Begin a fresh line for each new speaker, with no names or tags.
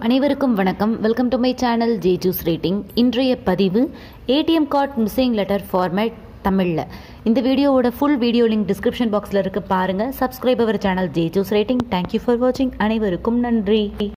அனைவருக்கும் வணக்கம். Welcome to my channel ஜேஜூஸ் ரேட்டிங். இன்றைய பதிவு ATM card missing letter format தமிழில். இந்த வீடியோவோட ஃபுல் வீடியோ லிங்க் டிஸ்கிரிப்ஷன் பாக்ஸில் இருக்குது, பாருங்கள். சப்ஸ்கிரைப் அவர் சேனல் ஜேஜூஸ் ரேட்டிங். தேங்க்யூ ஃபார் வாட்சிங். அனைவருக்கும் நன்றி.